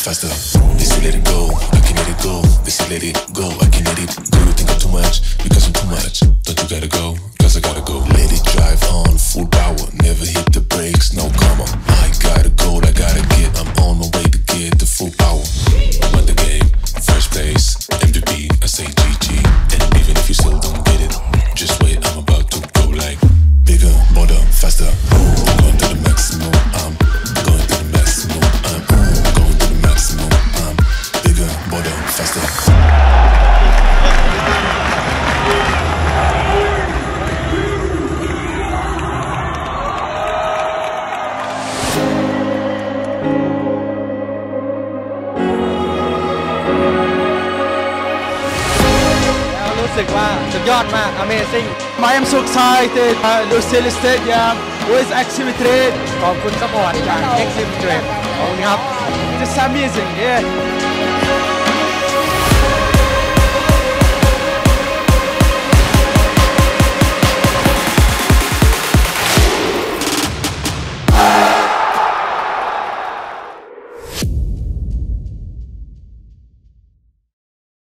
faster. They say let it go, I can let it go. They say let it go, I can let it go. You think I'm too much, because I'm too much. Don't you gotta go, cause I gotta go. Let it drive on, full power, never hit the brakes, no come on. I got a goal, I gotta get, I'm on my way to get the full power. Won the game, first place, MVP, I say GG. And even if you still don't get it, just wait, I'm about to go like bigger, bolder, faster. I'm going to the maximum, I'm going to the maximum, I'm going to the maximum, I'm bigger, bolder, faster. รู้สึกว่าสุดยอดมาก Amazing I am so excited Lucille Stadium with AximTrade ขอบคุณซัพพอร์ตจาก AximTrade ขอบคุณครับ Just amazing yeah